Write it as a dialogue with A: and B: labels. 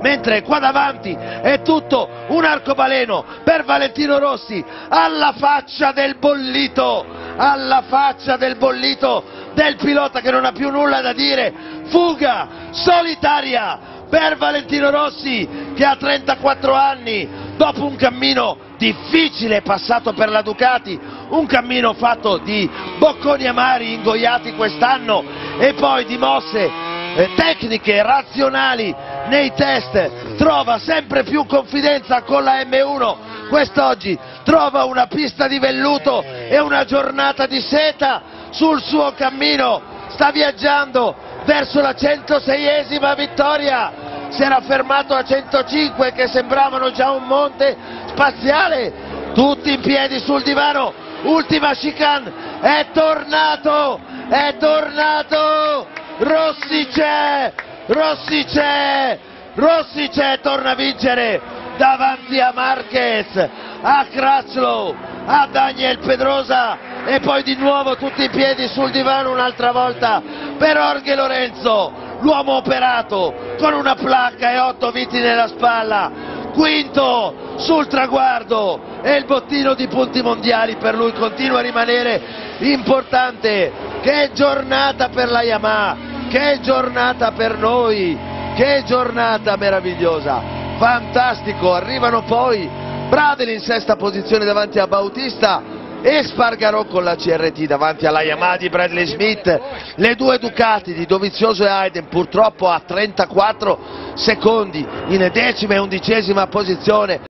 A: mentre qua davanti è tutto un arcobaleno per Valentino Rossi, alla faccia del bollito, alla faccia del bollito del pilota che non ha più nulla da dire. Fuga solitaria per Valentino Rossi che ha 34 anni, dopo un cammino difficile passato per la Ducati, un cammino fatto di bocconi amari ingoiati quest'anno e poi di mosse tecniche razionali nei test, trova sempre più confidenza con la M1, quest'oggi trova una pista di velluto e una giornata di seta sul suo cammino, sta viaggiando verso la 106esima vittoria, si era fermato a 105 che sembravano già un monte spaziale, tutti in piedi sul divano, ultima chicane, è tornato, Rossi c'è, torna a vincere davanti a Marquez, a Crutchlow, a Daniel Pedrosa e poi di nuovo tutti in piedi sul divano un'altra volta per Jorge Lorenzo, l'uomo operato con una placca e 8 viti nella spalla, quinto sul traguardo e il bottino di punti mondiali per lui continua a rimanere importante. Che giornata per la Yamaha, che giornata per noi, che giornata meravigliosa, fantastico. Arrivano poi Bradley in sesta posizione davanti a Bautista e Spargarò con la CRT davanti alla Yamaha di Bradley Smith. Le due Ducati di Dovizioso e Hayden purtroppo a 34 secondi in 10ª e 11ª posizione.